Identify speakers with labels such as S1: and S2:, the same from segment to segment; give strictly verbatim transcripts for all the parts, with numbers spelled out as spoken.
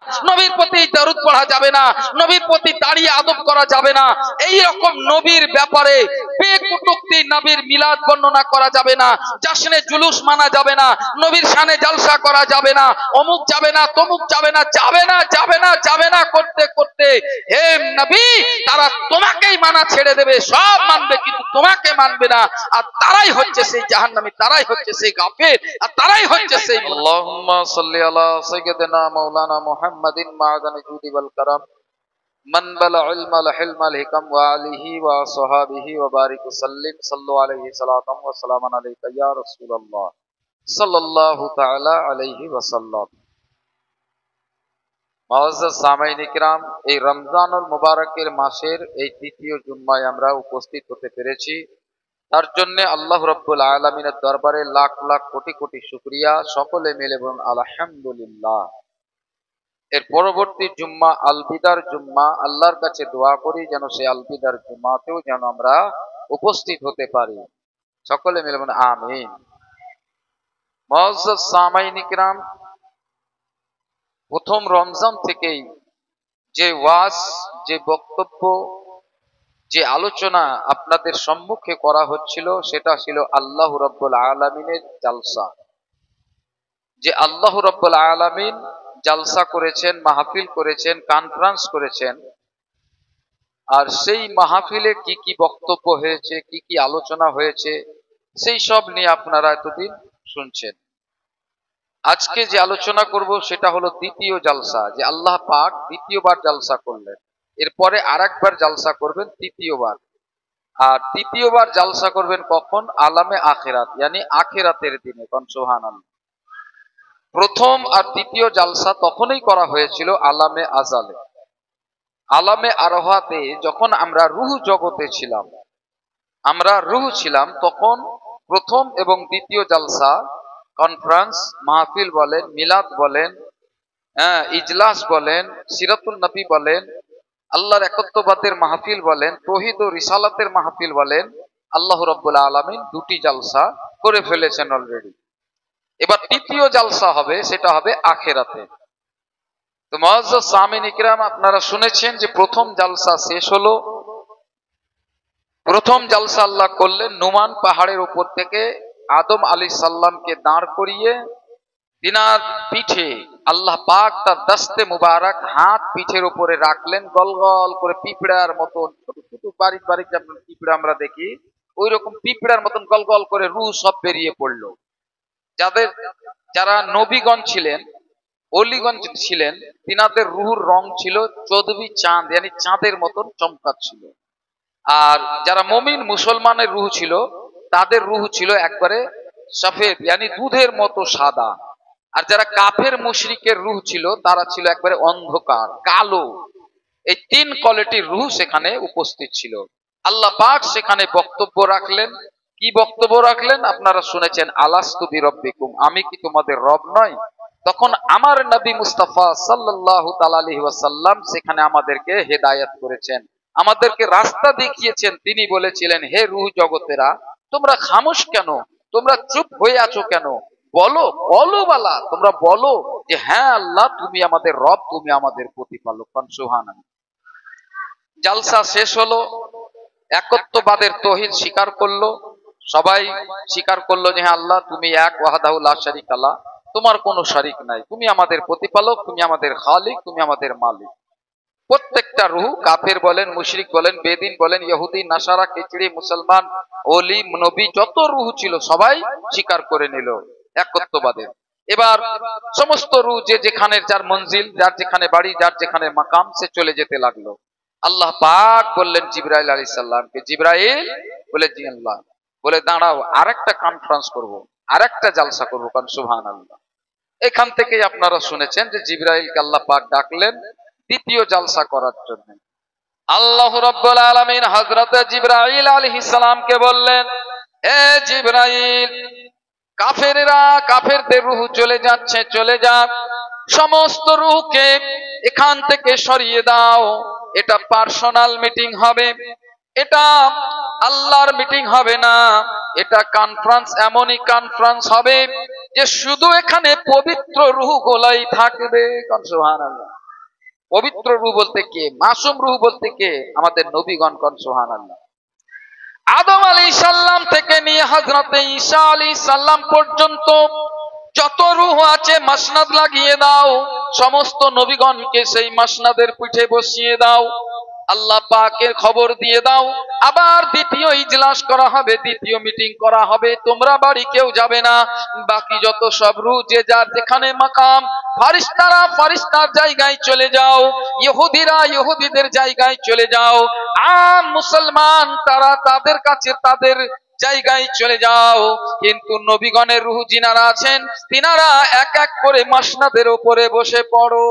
S1: নবীর প্রতি দরুদ পড়া যাবে না, নবীর প্রতি দাঁড়িয়ে আদব করা যাবে না, এই রকম নবীর ব্যাপারে বেকুটুক্তি নবীর মিলাদ বর্ণনা করা যাবে না, জাশনে জুলুস মানা যাবে না, নবীর শানে জলসা করা যাবে না, অমুক যাবে না, তমুক যাবে না, যাবে না যাবে না যাবে না করতে করতে হে নবী তারা তোমাকেই মানা ছেড়ে দেবে, সব মানবে কিন্তু তোমাকে মানবে না, আর তারাই হচ্ছে সেই জাহান্নামী, তারাই হচ্ছে সেই কাফের, আর তারাই হচ্ছে সেই। আল্লাহুম্মা সাল্লি আলা সাইয়্যিদিনা মাওলানা মুহাম্মাদিন মা'দানি জুদি ওয়াল কারাম মান বালা ইলমাল হিলমাল হিকাম ওয়া আলিহি ওয়া সাহাবিহি ওয়া বারিক সাল্লিম সাল্লু আলাইহি সালাতাম ওয়া সালামান আলাইকা ইয়া রাসূলুল্লাহ সাল্লাল্লাহু তাআলা আলাইহি ওয়া সাল্লাম। মুআজ্জাজ সামাঈন ইকরাম, এই রমজানুল মুবারকের মাসের এই দ্বিতীয় জুম্মায় আমরা উপস্থিত হতে পেরেছি, তার জন্য আল্লাহ রাব্বুল আলামিনের দরবারে লাখ লাখ কোটি কোটি শুকরিয়া। সকলে মিলে বলুন আলহামদুলিল্লাহ। এর পরবর্তী জুম্মা আল বিদার জুম্মা, আল্লাহর কাছে দোয়া করি যেন সেই আল বিদার জুম্মাতেও যেন আমরা উপস্থিত হতে পারি। সকলে মিলে বলুন আমিন। মুআজ্জাজ সামাঈন ইকরাম, প্রথম রমজান থেকেই যে ওয়াজ, যে বক্তব্য, যে আলোচনা আপনাদের সম্মুখে করা হচ্ছিল সেটা ছিল আল্লাহ রাব্বুল আলামিনের জালসা। যে আল্লাহ রাব্বুল আলামিন জালসা করেছেন, মাহফিল করেছেন, কনফারেন্স করেছেন, আর সেই মাহফিলে কি কি বক্তব্য হয়েছে, কি কি আলোচনা হয়েছে, সেই সব নিয়ে আপনারা এতদিন শুনছেন। আজকে যে আলোচনা করব সেটা হলো দ্বিতীয় জালসা, যে আল্লাহ পাক দ্বিতীয়বার জালসা করলেন, এরপরে আরেকবার জালসা করবেন তৃতীয়বার। আর তৃতীয়বার জালসা করবেন কখন? আলামে আখিরাত, ইয়ানি আখিরাতের দিনে। কোন সুবহানাল্লাহ। প্রথম আর দ্বিতীয় জালসা তখনই করা হয়েছিল আলামে আজালে, আলামে আরহাতে, যখন আমরা রূহ জগতে ছিলাম, আমরা রূহ ছিলাম, তখন প্রথম এবং দ্বিতীয় জালসা, কনফারেন্স, মাহফিল বলেন, মিলাদ বলেন, হ্যাঁ ইজলাস বলেন, সিরাতুন নবী বলেন, আল্লাহর একত্ববাদের মাহফিল বলেন, তৌহিদ ও রিসালাতের মাহফিল বলেন, আল্লাহ রাব্বুল আলামিন দুটি জালসা করে ফেলেছেন অলরেডি। এবার তৃতীয় জালসা হবে, সেটা হবে আখিরাতে। তো মুআজ্জাজ সামিঈন ইকরাম, আপনারা শুনেছেন যে প্রথম জালসা শেষ হলো। প্রথম জালসা আল্লাহ করলেন নুমান পাহাড়ের উপর থেকে আদম আলাইহিস সালামকে দাঁড় করিয়ে তিনার পিঠে আল্লাহ পাক তার দস্তে মুবারক হাত পিঠের উপরে রাখলেন, গল গল করে পিঁপড়ার মতন, ছোট ছোট বারিক বারিক যেমন পিঁপড়া আমরা দেখি, ওই রকম পিঁপড়ার মতন গল গল করে রূহ সব বেরিয়ে পড়লো। যাদের যারা নবীগণ ছিলেন, অলিগণ ছিলেন, তিনাদের রূহুর রং ছিল চৌদ্বী চাঁদ, ইয়ানি চাঁদের মতন চমকাচ্ছিল। আর যারা মুমিন মুসলমানের রূহ ছিল, তাদের রূহ ছিল একবারে সফেদ, ইয়ানি দুধের মতো সাদা। আর যারা কাফের মুশরিকের রূহ ছিল, তারা ছিল একবারে অন্ধকার, কালো। এই তিন কোয়ালিটির রূহ সেখানে উপস্থিত ছিল। আল্লাহ পাক সেখানে বক্তব্য রাখলেন। কি বক্তব্য রাখলেন? আপনারা শুনেছেন, আলাস্তু বিরব্বিকুম, আমি কি তোমাদের রব নয়? তখন আমার নবী মুস্তাফা সাল্লাল্লাহু তাআলা আলাইহি ওয়াসাল্লাম সেখানে আমাদেরকে হেদায়েত করেছেন, আমাদেরকে রাস্তা দেখিয়েছেন। তিনি বলেছিলেন, হে রূহ জগতেরা, তোমরা খামোশ কেন? তোমরা চুপ হয়ে আছো কেন? বলো, বলো বালা, তোমরা বলো যে হ্যাঁ আল্লাহ তুমি আমাদের রব, তুমি আমাদের প্রতিপালক। সুবহানাল্লাহ। জালসা শেষ হলো, একত্ববাদের তৌহিদ স্বীকার করলো, সবাই স্বীকার করলো যে হ্যাঁ আল্লাহ তুমি এক, ওয়াহদাহু লা শারীকা লাহ, তোমার কোনো শরীক নাই, তুমি আমাদের প্রতিপালক, তুমি আমাদের খালিক, তুমি আমাদের মালিক। প্রত্যেকটা রূহ, কাফের বলেন, মুশরিক বলেন, বেদিন বলেন, ইহুদি, নাসারা, খিচড়ি, মুসলমান, ওলি, নবী, যত রূহ ছিল সবাই স্বীকার করে নিল একত্ববাদের। এবার সমস্ত রূহ যে যেখানে যার মঞ্জিল, যার যেখানে বাড়ি, যার যেখানে মাকাম, সে চলে যেতে লাগলো। আল্লাহ পাক বললেন জিবরাইল আলাইহিস সালামকে, জিবরাইল, বলে জি আল্লাহ, বলে দাঁড়াও, আরেকটা কনফারেন্স করব, আরেকটা জালসা করবো। কারণ সুবহানাল্লাহ। এখান থেকেই আপনারা শুনেছেন যে জিবরাইলকে আল্লাহ পাক ডাকলেন দ্বিতীয় জালসা করার জন্য। আল্লাহ রাব্বুল আলামিন হযরত জিবরাইল আলাইহিস সালামকে বললেন, এ জিবরাইল, কাফেররা, কাফেরদের রূহ চলে যাচ্ছে, চলে যাক, সমস্ত রূহকে এখান থেকে সরিয়ে দাও। এটা পার্সোনাল মিটিং হবে, এটা আল্লাহর মিটিং হবে না, এটা কনফারেন্স, এমনই কনফারেন্স হবে যে শুধু এখানে পবিত্র রূহ গোলাই থাকবে। সুবহানাল্লাহ। পবিত্র রূহ বলতে কে? মাসুম রূহ বলতে কে? আমাদের নবীগণ। কোন সুবহানাল্লাহ। আদম আলাইহিস সালাম থেকে নিয়ে হযরতে ঈসা আলাইহিস সালাম পর্যন্ত যত রূহ আছে মাসনাদ লাগিয়ে দাও, সমস্ত নবীগণকে সেই মাসনাদের পিঠে বসিয়ে দাও, আল্লাহ পাকের খবর দিয়ে দাও। আবার দ্বিতীয় ইজলাস করা হবে, দ্বিতীয় মিটিং করা হবে, তোমরা বাড়ি কেউ যাবে না, বাকি যত সব রূহ যে যার যেখানে মাকাম, ফারিস্তারা ফারিস্তার জায়গায় চলে যাও, ইহুদিরা ইহুদিদের জায়গায় চলে যাও, আম মুসলমান তারা তাদের কাছে তাদের জায়গায় চলে যাও। কিন্তু নবীগণের রূহ যিনারা আছেন তিনারা এক এক করে মাসনাদের উপরে বসে পড়ো।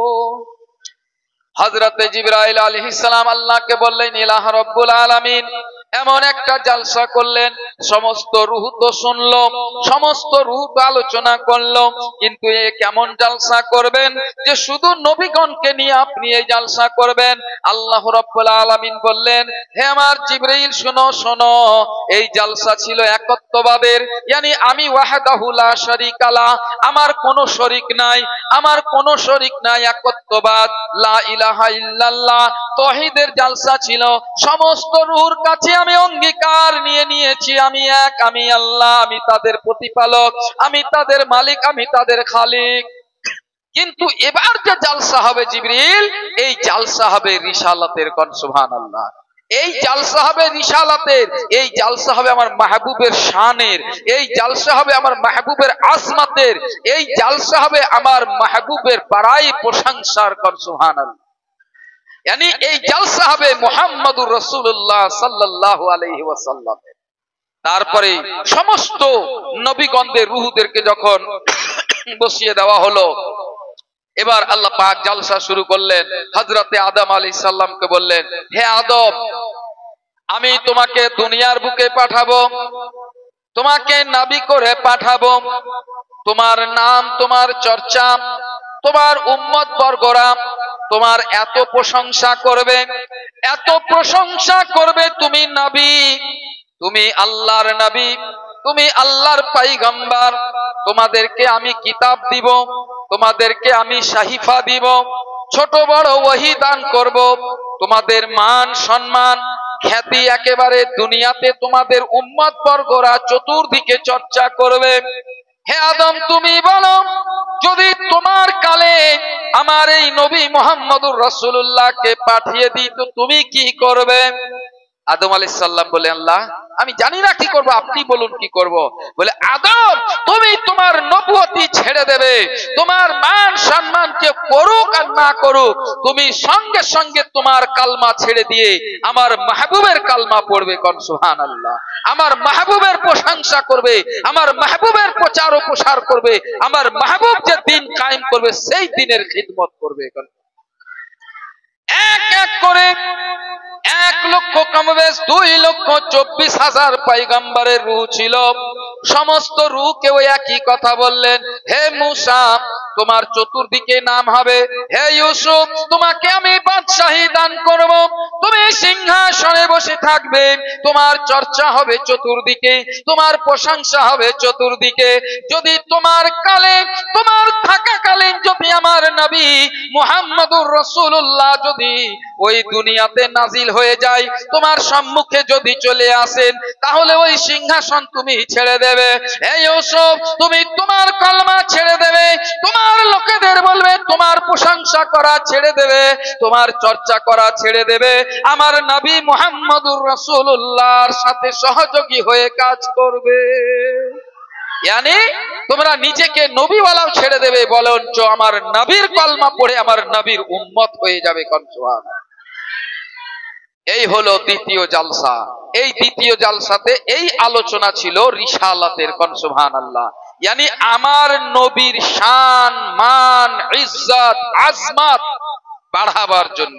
S1: হযরতে জিবরাইল আলাইহিস সালাম আল্লাহকে বললেন, ইলাহ রাব্বুল আলামিন এমন একটা জালসা করলেন, সমস্ত রূহ তো শুনলো, সমস্ত রূহ তো আলোচনা করলো, কিন্তু এ কেমন জালসা করবেন যে শুধু নবীগণকে নিয়ে আপনি এই জালসা করবেন? আল্লাহ রাব্বুল আলামিন বললেন, হে আমার জিবরাইল শোনো শোনো, এই জালসা ছিল একত্ববাদের, ইয়ানি আমি ওয়াহদাহু লা শারীকা লা, আমার কোনো শরীক নাই, আমার কোনো শরীক নাই, একত্ববাদ, লা ইলাহা ইল্লাল্লাহ, তাওহীদের জালসা ছিল। সমস্ত রূহর কাছে আমি অঙ্গীকার নিয়ে নিয়েছি আমি এক, আমি আল্লাহ, আমি তাদের প্রতিপালক, আমি তাদের মালিক, আমি তাদের খালিক। কিন্তু এবার যে জালসা হবে জিবরিল, এই জালসা হবে রিসালাতের। কোন সুবহানাল্লাহ। এই জালসা হবে রিসালাতের, এই জালসা হবে আমার মাহবুবের শানের, এই জালসা হবে আমার মাহবুবের আজমাতের, এই জালসা হবে আমার মাহবুবের বাড়াই প্রশংসার। কোন সুবহানাল্লাহ। यानी এই জালসা হবে মুহাম্মদুর রাসূলুল্লাহ সাল্লাল্লাহু আলাইহি ওয়াসাল্লাম। তারপরে সমস্ত নবীগণদের রূহদেরকে যখন বসিয়ে দেওয়া হলো, এবার আল্লাহ পাক জালসা শুরু করলেন। হযরতে আদম আলাইহিস সালামকে বললেন, হে আদম, আমি তোমাকে দুনিয়ার বুকে পাঠাবো, তোমাকে নবী করে পাঠাবো, তোমার নাম, তোমার চর্চা, তোমার উম্মত বর্গরা তোমার এত প্রশংসা করবে, এত প্রশংসা করবে, তুমি নবী, তুমি আল্লাহর নবী, তুমি আল্লাহর পয়গম্বর, তোমাদেরকে আমি কিতাব দিব, তোমাদেরকে আমি সাহিফা দিব, ছোট বড় ওহী দান করব, তোমাদের মান সম্মান খ্যাতি একেবারে দুনিয়াতে তোমাদের উম্মত বর্গরা চতুর্দিকে চর্চা করবে। হে আদম, তুমি বলো, যদি তোমার কালে আমার এই নবী মুহাম্মদুর রাসূলুল্লাহকে পাঠিয়ে দিই তো তুমি কি করবে? আদম আলাইহিস সালাম বলে, আল্লাহ আমি জানি না কি করব, আপনি বলুন কি করব। বলে, আদম তুমি তোমার নবুয়তি ছেড়ে দেবে, তোমার মান সম্মানকে করুক আর না করুক, তুমি সঙ্গে সঙ্গে তোমার কালমা ছেড়ে দিয়ে আমার মাহবুবের কালমা পড়বে। কোন সুবহানাল্লাহ। আমার মাহবুবের প্রশংসা করবে, আমার মাহবুবের প্রচার ও প্রসার করবে, আমার মাহবুব যে দিন কায়েম করবে সেই দিনের খিদমত করবে। এক এক করে এক লক্ষ কমবেশ দুই লক্ষ চব্বিশ হাজার পয়গম্বরের রূহ ছিল। সমস্ত রূহকে ওই একই কথা বললেন, হে মূসা তোমার চতুর্দিকে নাম হবে, হে ইউসুফ তোমাকে আমি বাদশাহী দান করব, তুমি সিংহাসনে বসে থাকবে, তোমার চর্চা হবে চতুর্দিকে, তোমার প্রশংসা হবে চতুর্দিকে। যদি তোমার কালে, তোমার থাকাকালীন যদি আমার নবী মুহাম্মদুর রাসূলুল্লাহ যদি ওই দুনিয়াতে নাজিল হয়ে যায়, তোমার সম্মুখে যদি চলে আসেন, তাহলে ওই সিংহাসন তুমি ছেড়ে দেবে। হে ইউসুফ তুমি তোমার কলমা ছেড়ে দেবে, তোমার লোকেদের বলবে, তোমার প্রশংসা করা ছেড়ে দেবে, তোমার চর্চা করা ছেড়ে দেবে, আমার নবী মুহাম্মদুর রাসূলুল্লাহর সাথে সহযোগী হয়ে কাজ করবে। यानी তোমরা নিজেকে নবীওয়ালাও ছেড়ে দেবে, বরঞ্চ আমার নবীর কলমা পড়ে আমার নবীর উম্মত হয়ে যাবে। কোন সুবহানাল্লাহ। এই হলো দ্বিতীয় জালসা। এই দ্বিতীয় জালসাতে এই আলোচনা ছিল রিসালাতের। কোন সুবহানাল্লাহ। यानी আমার নবীর শান, মান, ইজ্জত, আজমত বাড়াবার জন্য,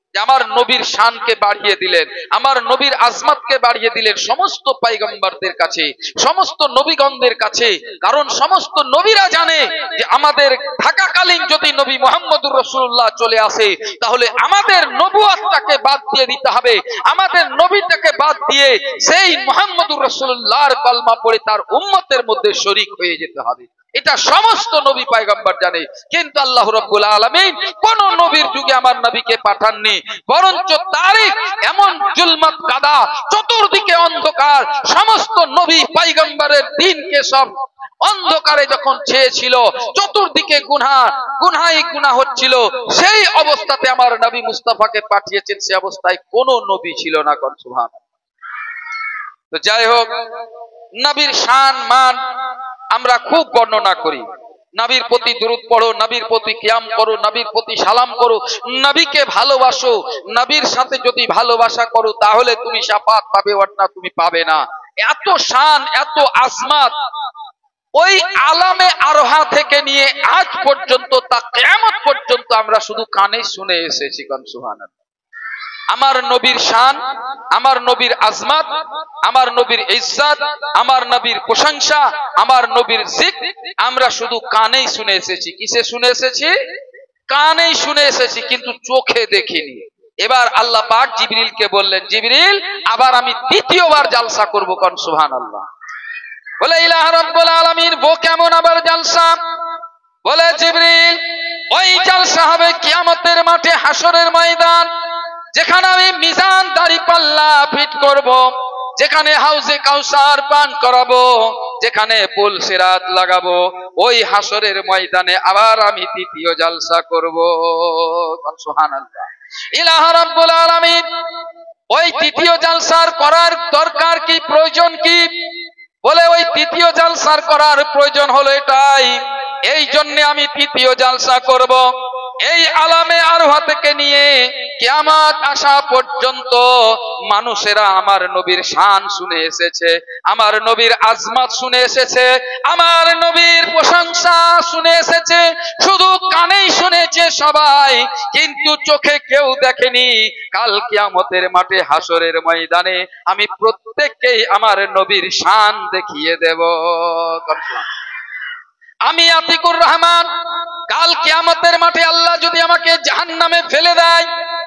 S1: যে আমার নবীর শানকে বাড়িয়ে দিলেন, আমার নবীর আজমতকে বাড়িয়ে দিলেন সমস্ত পয়গম্বরদের কাছে, সমস্ত নবীগণদের কাছে। কারণ সমস্ত নবীরা জানে যে আমাদের থাকাকালীন যদি নবী মুহাম্মদুর রাসূলুল্লাহ চলে আসে, তাহলে আমাদের নবুয়তটাকে বাদ দিয়ে দিতে হবে, আমাদের নবীটাকে বাদ দিয়ে সেই মুহাম্মদুর রাসূলুল্লাহর কলমা পড়ে তার উম্মতের মধ্যে শরীক হয়ে যেতে হবে। এটা সমস্ত নবী পয়গম্বর জানে। কিন্তু আল্লাহ রাব্বুল আলামিন কোন নবীর যুগে আমার নবীকে পাঠাননি, বরঞ্চ তারিখ এমন জুলমাত কাদা, চতুর্দিকে অন্ধকার, সমস্ত নবী পয়গম্বরের দিনকে সব অন্ধকারে যখন ছেয়েছিল, চতুর্দিকে গুনাহ গুনাহই গুনাহ হচ্ছিল, সেই অবস্থাতে আমার নবী মুস্তাফাকে পাঠিয়েছেন। সেই অবস্থায় কোন নবী ছিল না। কোন সুবহানাল্লাহ। তো যাই হোক, নবীর শান মান আমরা খুব বর্ণনা করি। নবীর প্রতি দুরূদ পড়ো, নবীর প্রতি কিয়াম করো, নবীর প্রতি সালাম করো, নবীকে ভালোবাসো। নবীর সাথে যদি ভালোবাসা করো তাহলে তুমি শাফাত পাবে, ওয়াটনা তুমি পাবে না। এত শান, এত আজমত ওই আলামে আরোহা থেকে নিয়ে আজ পর্যন্ত তা কিয়ামত পর্যন্ত আমরা শুধু কানে শুনে এসেছি। কোন সুবহানাল্লাহ। আমার নবীর শান, আমার নবীর আজমত, আমার নবীর ইজ্জত, আমার নবীর প্রশংসা, আমার নবীর জিক্র আমরা শুধু কানেই শুনে এসেছি। কিসে শুনে এসেছি? কানেই শুনে এসেছি, কিন্তু চোখে দেখিনি। এবার আল্লাহ পাক জিবরিলকে বললেন, জিবরিল আবার আমি দ্বিতীয়বার জালসা করব। কোন সুবহানাল্লাহ। বলে ইলাহ রাব্বুল আলামিন, ও কেমন আবার জালসা? বলে জিবরিল ওই জালসা হবে কিয়ামতের মাঠে, হাসরের ময়দান, যেখানে আমি মিজান দাড়ি পাল্লা ফিট করব, যেখানে হাউজে কাউসার পান করাবো, যেখানে পুল সিরাত লাগাবো, ওই হাসরের ময়দানে আবার আমি তৃতীয় জালসা করব। সুবহানাল্লাহ। ইলাহ রাব্বুল আলামিন ওই তৃতীয় জালসার করার দরকার কি, প্রয়োজন কি? বলে ওই তৃতীয় জালসার করার প্রয়োজন হলো এটাই, এই জন্য আমি তৃতীয় জালসা করব। এই আলামে আরোহা থেকে নিয়ে কিয়ামত আসা পর্যন্ত মানুষেরা আমার নবীর শান শুনে এসেছে, আমার নবীর আজমত শুনে এসেছে, আমার নবীর প্রশংসা শুনে এসেছে, শুধু কানেই শুনেছে সবাই, কিন্তু চোখে কেউ দেখেনি। কাল কিয়ামতের মাঠে হাসরের ময়দানে আমি প্রত্যেককেই আমার নবীর শান দেখিয়ে দেব। আমি আতিকুর রহমান, কাল কিয়ামতের মাঠে আল্লাহ যদি আমাকে জাহান্নামে ফেলে দেয়,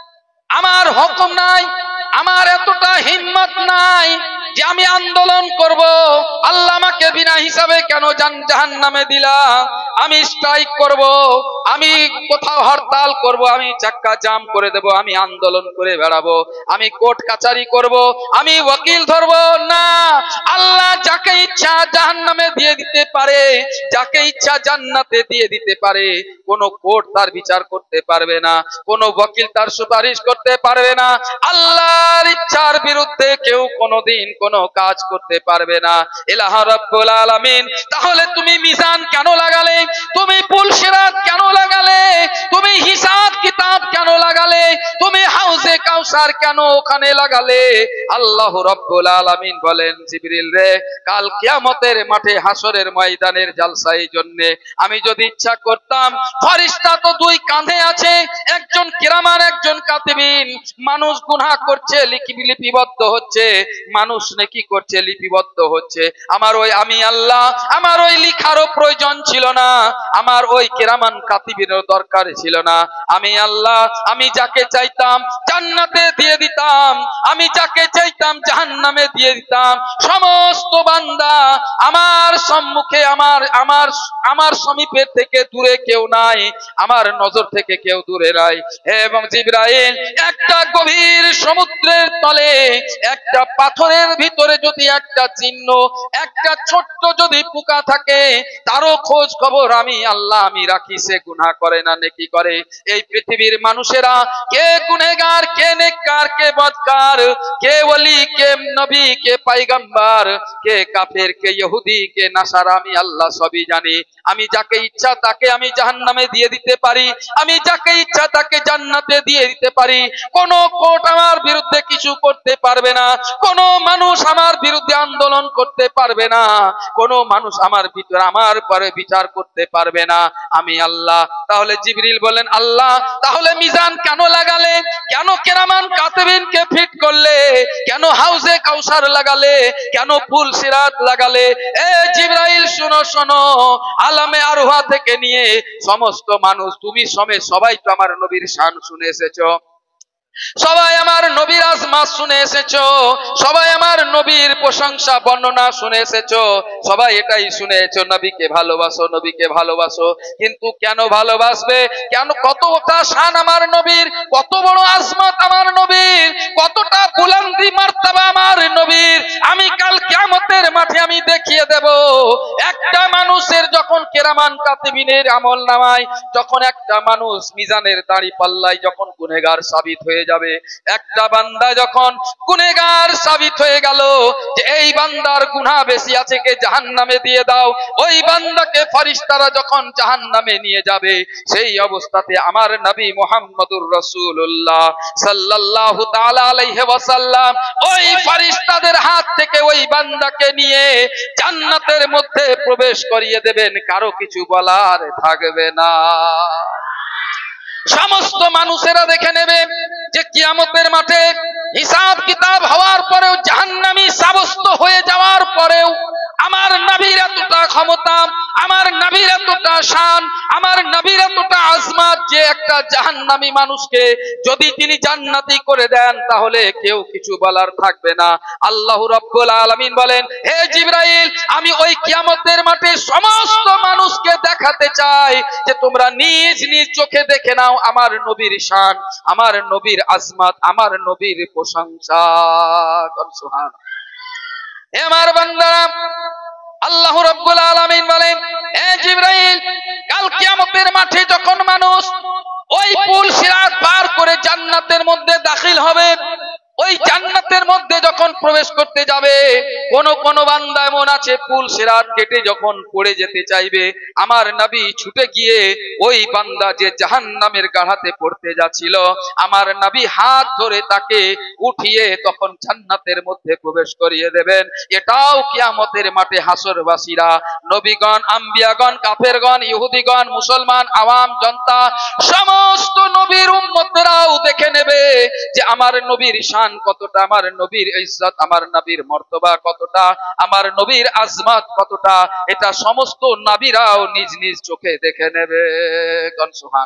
S1: আমার হুকুম নাই, আমার এতটা হিম্মত নাই যে আমি আন্দোলন করব, আল্লাহ আমাকে বিনা হিসাবে কেন জাহান্নামে দিলা, আমি স্ট্রাইক করব, আমি কোথাও হরতাল করব, আমি চাক্কা জাম করে দেব, আমি আন্দোলন করে বেড়াবো, আমি কোর্ট কাচারি করব, আমি ওয়াকিল ধরব না। আল্লাহ যাকে ইচ্ছা জাহান্নামে দিয়ে দিতে পারে, যাকে ইচ্ছা জান্নাতে দিয়ে দিতে পারে। কোন কোর্ট তার বিচার করতে পারবে না, কোন ওয়াকিল তার সুপারিশ করতে পারবে না। আল্লাহর ইচ্ছার বিরুদ্ধে কেউ কোনোদিন কোন কাজ করতে পারবে না। ইলাহ রাব্বুল আলামিন, তাহলে তুমি মিজান কেন লাগালে? তুমি পুল সিরাত কেন লাগালে? তুমি হিসাব কিতাব কেন লাগালে? তুমি হাউজে কাউসার কেন ওখানে লাগালে? আল্লাহ রাব্বুল আলামিন বলেন, জিবরিল রে, কাল কিয়ামতের মাঠে হাসরের ময়দানের জালসা এই জন্য, আমি যদি ইচ্ছা করতাম, ফেরেশতা তো দুই কাঁধে আছে, একজন কিরামান, একজন কাতিবিন। মানুষ গুনাহ করছে, লিপিবদ্ধ হচ্ছে, মানুষ নেকি করছে, লিপিবদ্ধ হচ্ছে। আমার ওই আমি আল্লাহ, আমার ওই লিখারও প্রয়োজন ছিল না, আমার ওই কিরামান কাতিবিনেরও দরকার ছিল না। আমি আল্লাহ, আমি যাকে চাইতাম জান্নাতে দিয়ে দিতাম, আমি যাকে চাইতাম জাহান্নামে দিয়ে দিতাম। সমস্ত বান্দা আমার সম্মুখে, আমার আমার আমার সমীপের থেকে দূরে কেউ নাই, আমার নজর থেকে কেউ দূরে নাই। এবং জিবরাইল, একটা গভীর সমুদ্রের তলে একটা পাথরের ভিতরে যদি একটা চিহ্ন, একটা ছোট্ট যদি পোকা থাকে, তারও খোঁজ খবর আমি আল্লাহ আমি রাখি। সে গুনাহ করে না নেকি করে। এই পৃথিবীর মানুষেরা কে গুনেহগার, কে নেককার, কে বদকার, কে ওলি, কে নবী, কে পয়গম্বর, কে কাফের, কে ইহুদি, কে নাসারা, আমি আল্লাহ সবই জানি। আমি যাকে ইচ্ছা তাকে আমি জাহান্নামে দিয়ে দিতে পারি, আমি যাকে ইচ্ছা তাকে জান্নাতে দিয়ে দিতে পারি। কোন কোর্ট আমার বিরুদ্ধে কিছু করতে পারবে না, কোন মানুষ আমার বিরুদ্ধে আন্দোলন করতে পারবে না, কোন মানুষ আমার ভিতরে আমার পরে বিচার করতে পারবে না, আমি আল্লাহ। তাহলে জিবরিল বলেন, আল্লাহ তাহলে মিজান কেন লাগালে? কেন কেরামান কাতিবিনকে ফিট করলে? কেন হাউজে কাউসার লাগালে? কেন পুল সিরাত লাগালে? এ জিবরাইল শোনো শোনো, আলামে আরওয়া থেকে নিয়ে সমস্ত মানুষ, তুমি সমেত সবাই তো আমার নবীর শান শুনে এসেছো, সবাই আমার নবীর আজমাত শুনে এসেছো, সবাই আমার নবীর প্রশংসা বর্ণনা শুনে এসেছো, সবাই এটাই শুনেছো নবীকে ভালোবাসো, নবীকে ভালোবাসো। কিন্তু কেন ভালোবাসবে? কেন? কতটা শান আমার নবীর, কত বড় আজমত আমার নবীর, কতটা বুলন্দি মার্তাবা আমার নবীর। আমি কাল কিয়ামতের মাঠে আমি দেখিয়ে দেব। একটা মানুষের যখন কেরামান কাতিবিনের আমল নামায়, যখন একটা মানুষ মিজানের দাড়ি পাল্লায় যখন গুনেহগার সাবিত হয়ে যাবে, একটা বান্দা যখন গুনেহগার সাবিত হয়ে গেল যে এই বান্দার গুনাহ বেশি আছে, কে জাহান্নামে দিয়ে দাও, ওই বান্দাকে ফেরেশতারা যখন জাহান্নামে নিয়ে যাবে, সেই অবস্থাতে আমার নবী মুহাম্মদুর রাসূলুল্লাহ সাল্লাল্লাহু তাআলা আলাইহি ওয়াসাল্লাম ওই ফেরেশতাদের হাত থেকে ওই বান্দাকে নিয়ে জান্নাতের মধ্যে প্রবেশ করিয়ে দেবেন, কারো কিছু বলার থাকবে না। সমস্ত মানুষেরা দেখে নেবে যে কিয়ামতের মাঠে হিসাব কিতাব হওয়ার পরেও, জাহান্নামী সাব্যস্ত হয়ে যাওয়ার পরেও আমার নবীর এতটা ক্ষমতা, আমার নবীর এতটা শান, আমার নবীর এতটা আজমত যে একটা জাহান্নামী মানুষকে যদি তিনি জান্নাতি করে দেন তাহলে কেউ কিছু বলার থাকবে না। আল্লাহ রাব্বুল আলামিন বলেন, হে জিবরাইল, আমি ওই কিয়ামতের মাঠে সমস্ত মানুষকে দেখাতে চাই যে তোমরা নিজ নিজ চোখে দেখে নাও আমার নবীর শান, আমার নবীর আজমত, আমার নবীর প্রশংসা। সুবহান। হে আমার বান্দারা, আল্লাহ রাব্বুল আলামিন বলেন, হে জিবরাইল, কাল কিয়ামতের মাঠে যখন মানুষ ওই পুল সিরাত পার করে জান্নাতের মধ্যে দাখিল হবে, ওই জান্নাতের মধ্যে যখন প্রবেশ করতে যাবে, কোন কোন বান্দা এমন আছে পুল সিরাত কেটে যখন পড়ে যেতে চাইবে, আমার নবী ছুটে গিয়ে ওই বান্দা যে জাহান্নামের গাড়াতে পড়তে যাচ্ছিল, আমার নবী হাত ধরে তাকে উঠিয়ে তখন জান্নাতের মধ্যে প্রবেশ করিয়ে দেবেন। এটাও কিয়ামতের মাঠে হাসরবাসীরা, নবীগণ, আম্বিয়াগণ, কাফেরগণ, ইহুদিগণ, মুসলমান, আওয়াম জনতা, সমস্ত নবীর উম্মতরাও দেখে নেবে যে আমার নবীর শান কতটা, আমার নবীর ইজ্জত, আমার নবীর মর্তবা কতটা, আমার নবীর আজমত কতটা, এটা সমস্ত নবীরাও নিজ নিজ চোখে দেখে নেবে। সুবহান।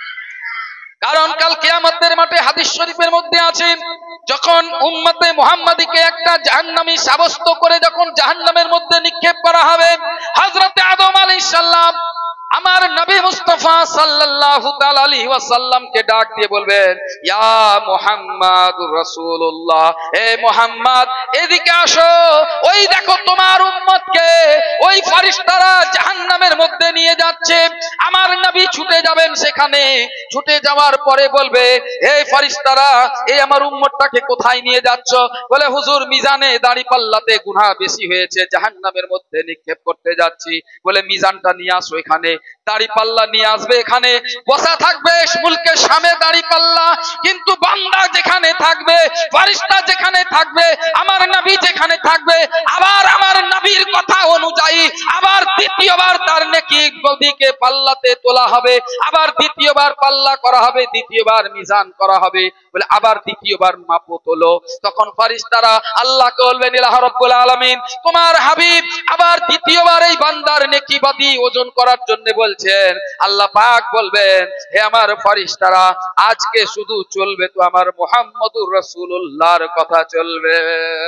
S1: কারণ কাল কিয়ামতের মাঠে হাদিস শরীফের মধ্যে আছে, যখন উম্মতে মুহাম্মাদীকে একটা জাহান্নামী সাব্যস্ত করে যখন জাহান্নামের মধ্যে নিক্ষেপ করা হবে, হযরতে আদম আলাইহিস সালাম আমার নবী মুস্তাফা সাল্লাল্লাহু তাআলা আলাইহি ওয়াসাল্লামকে ডাক দিয়ে বলবেন, ইয়া মুহাম্মাদুর রাসূলুল্লাহ, হে মুহাম্মদ এদিকে আসো, ওই দেখো তোমার উম্মতকে ওই ফেরেশতারা জাহান্নামের মধ্যে নিয়ে যাচ্ছে। আমার নবী ছুটে যাবেন সেখানে, ছুটে যাওয়ার পরে বলবে, হে ফেরেশতারা, এই আমার উম্মতটাকে কোথায় নিয়ে যাচ্ছ? বলে, হুজুর মিজানে দাড়ি পাল্লাতে গুনাহ বেশি হয়েছে, জাহান্নামের মধ্যে নিক্ষেপ করতে যাচ্ছি। বলে, মিজানটা নিয়ে আসো এখানে। দাড়ি পাল্লা নিয়ে আসবে, এখানে বসা থাকবে মুলকে শামে দাড়ি পাল্লা, কিন্তু বান্দা যেখানে থাকবে, ফেরেশতা যেখানে থাকবে, আমার নবী যেখানে থাকবে, আবার আমার নবীর কথা অনুযায়ী আবার দ্বিতীয়বার তার নেকি দিকে পাল্লাতে তোলা হবে, আবার দ্বিতীয়বার পাল্লা করা হবে, দ্বিতীয়বার মিজান করা হবে। বলে, আবার দ্বিতীয়বার মাপো তোলো। তখন ফেরেশতারা আল্লাহকে বলবেন, ইলাহ রাব্বুল আলামিন, তোমার হাবিব আবার দ্বিতীয়বার এই বান্দার নেকি বাদি ওজন করার জন্য বলছেন। আল্লাহ পাক বলবেন, হে আমার ফেরেশতারা, আজকে শুধু চলবে তো আমার মুহাম্মদুর রাসূলুল্লাহর কথা চলবে।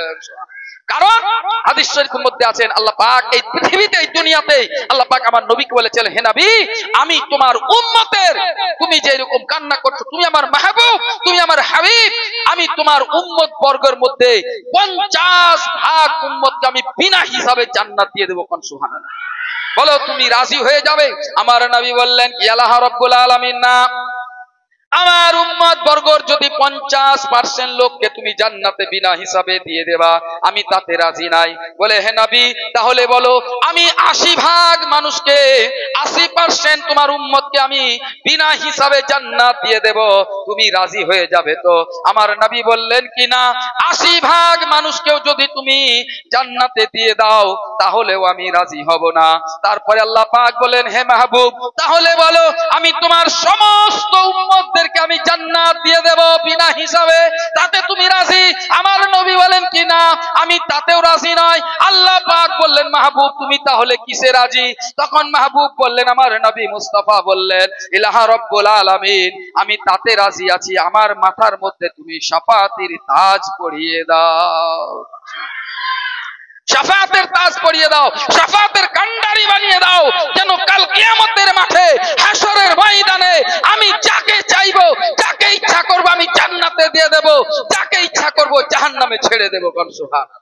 S1: কারণ হাদিস শরীফের মধ্যে আছেন, আল্লাহ পাক এই পৃথিবীতে, এই দুনিয়াতে আল্লাহ পাক আমার নবীকে বলেছেন, হে নবী, আমি তোমার উম্মতের, তুমি যে এরকম কান্না করছো, তুমি আমার মাহবুব, তুমি আমার হাবিব, আমি তোমার উম্মত বর্গের মধ্যে পঞ্চাশ ভাগ উম্মতকে আমি বিনা হিসাবে জান্নাত দিয়ে দেবো। কোন সুবহানাল্লাহ। বলো, তুমি রাজি হয়ে যাবে? আমার নবী বললেন, আল্লাহ রাব্বুল আলামিন না, আমার উম্মত বর্গর যদি পঞ্চাশ পার্সেন্ট লোককে তুমি জান্নাতে বিনা হিসাবে দিয়ে দেবা, আমি তাতে রাজি নাই। বলে, হে নবী, তাহলে বলো, আমি আশি ভাগ মানুষকে, আশি পার্সেন্ট তোমার উম্মতকে আমি বিনা হিসাবে জান্নাত দিয়ে দেব, তুমি রাজি হয়ে যাবে তো? আমার নবী বললেন, কি না, আশি ভাগ মানুষকেও যদি তুমি জান্নাতে দিয়ে দাও তাহলেও আমি রাজি হব না। তারপরে আল্লাহ পাক বলেন, হে মাহবুব, তাহলে বলো, আমি তোমার সমস্ত উম্মত আমি জান্নাত দিয়ে আমি তাতেও রাজি নয়। আল্লাহ পাক বললেন মাহবুব তুমি তাহলে কিসে রাজি? তখন মাহবুব বললেন, আমার নবী মুস্তাফা বললেন, ইলাহা রব্বুল আলামিন, আমি তাতে রাজি আছি আমার মাথার মধ্যে তুমি শাফাতের তাজ পরিয়ে দাও, শাফাতের তাজ পরিয়ে দাও, শাফাতের কান্ডারি বানিয়ে দাও, যেন কাল কিয়ামতের মাঠে হাসরের ময়দানে আমি যাকে চাইবো, যাকে ইচ্ছা করব আমি জান্নাতে দিয়ে দেব, যাকে ইচ্ছা করব জাহান্নামে ছেড়ে দেব। কোন সুবহান।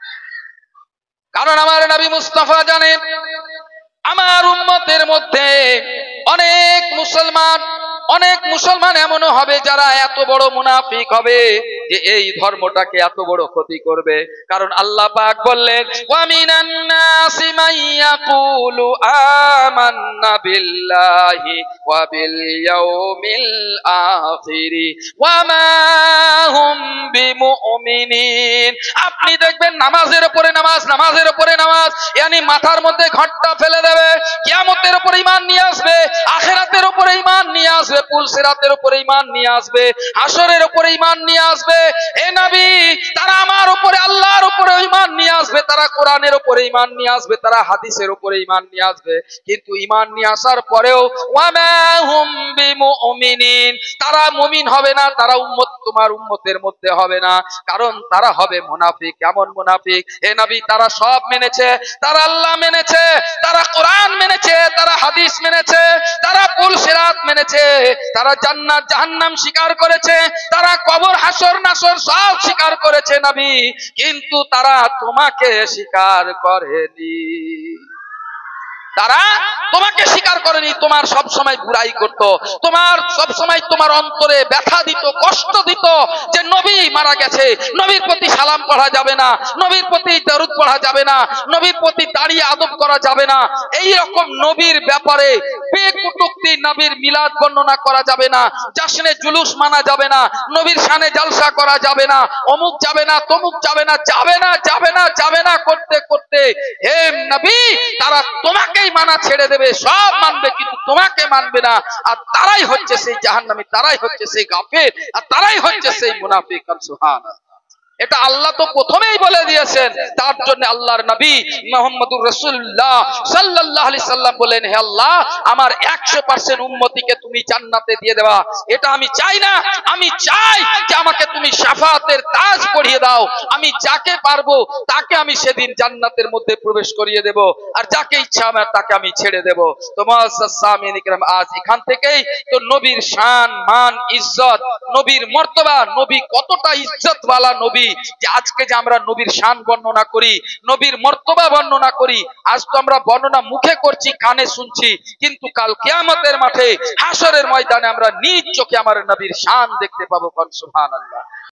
S1: কারণ আমার নবী মুস্তাফা জানেন আমার উম্মতের মধ্যে অনেক মুসলমান অনেক মুসলমান এমনও হবে যারা এত বড় মুনাফিক হবে যে এই ধর্মটাকে এত বড় ক্ষতি করবে। কারণ আল্লাহ পাক বললেন, ওয়া মিনান নাসি মান ইয়াকুলু আমান্না বিল্লাহি ওয়া বিল ইয়াউমিল আখির ওয়া মা হুম বিমুমিনিন। আপনি দেখবেন নামাজের উপরে নামাজ, নামাজের উপরে নামাজ, ইয়ানি মাথার মধ্যে ঘটটা ফেলে দেবে, কিয়ামতের উপরে ঈমান নিয়ে আসবে, আখিরাতের উপরে ঈমান নিয়ে আসবে, পুলসিরাতের উপরে ঈমান নিয়ে আসবে, হাসরের উপরে ঈমান নিয়ে আসবে। হে নবী, তারা আমার উপরে আল্লাহর উপরে ঈমান নিয়ে আসবে, তারা কোরআনের উপরে ঈমান নিয়ে আসবে, তারা হাদিসের উপরে ঈমান নিয়ে আসবে, কিন্তু ঈমান নিয়ে আসার পরেও ওয়া মা হুম বিমুমিনিন, তারা মুমিন হবে না, তারা উম্মত তোমার উম্মতের মধ্যে হবে না, কারণ তারা হবে মুনাফিক। কেমন মুনাফিক? হে নবী, তারা সব মেনেছে, তারা আল্লাহ মেনেছে, তারা কোরআন মেনেছে, তারা হাদিস মেনেছে, তারা পুলসিরাত মেনেছে, তারা জান্নাত জাহান্নাম স্বীকার করেছে, তারা কবর হাসর নাসর সব স্বীকার করেছে নবী, কিন্তু তারা তোমাকে স্বীকার করেনি, তারা তোমাকে স্বীকার করেনি। তোমার সব সময় বুরাই করত, তোমার সব সময় তোমার অন্তরে ব্যথা দিত, কষ্ট দিত যে নবী মারা গেছে, নবীর প্রতি সালাম পড়া যাবে না, নবীর প্রতি দরুদ পড়া যাবে না, নবীর প্রতি দাঁড়িয়ে আদব করা যাবে না, এই রকম নবীর ব্যাপারে বেকুটুক্তি, নবীর মিলাদ বর্ণনা করা যাবে না, জাশনে জুলুস মানা যাবে না, নবীর শানে জালসা করা যাবে না, অমুক যাবে না, তমুক যাবে না, যাবে না যাবে না যাবে না করতে করতে হে নবী তারা তোমাকে মানা ছেড়ে দেবে, সব মানবে কিন্তু তোমাকে মানবে না। আর তারাই হচ্ছে সেই জাহান্নামী, তারাই হচ্ছে সেই কাফের, আর তারাই হচ্ছে সেই মুনাফিক। সুবহানাল্লাহ। এটা আল্লাহ তো প্রথমেই বলে দিয়েছেন। তার জন্য আল্লাহর নবী মুহাম্মদুর রাসূলুল্লাহ সাল্লাল্লাহু আলাইহি সাল্লাম বলেন, হে আল্লাহ, আমার একশো পার্সেন্ট উম্মতিকে তুমি জান্নাতে দিয়ে দেওয়া, এটা আমি চাই না, আমি চাই যে আমাকে তুমি শাফাতের তাজ পরিয়ে দাও, আমি যাকে পারবো তাকে আমি সেদিন জান্নাতের মধ্যে প্রবেশ করিয়ে দেব, আর যাকে ইচ্ছা আমার তাকে আমি ছেড়ে দেব। তো মুআজ্জাজ সামিন ইকরাম, আজ এখান থেকেই তো নবীর শান, মান, ইজ্জত, নবীর মর্তবা, নবী কতটা ইজ্জতওয়ালা নবী, যে আজকে যে আমরা নবীর শান বর্ণনা করি, নবীর মর্তবা বর্ণনা করি, আজ তো আমরা বর্ণনা মুখে করছি, কানে শুনছি, কিন্তু কাল কিয়ামতের মাঠে হাসরের ময়দানে আমরা নিজ চোখে আমার নবীর শান দেখতে পাবো। সুবহানাল্লাহ।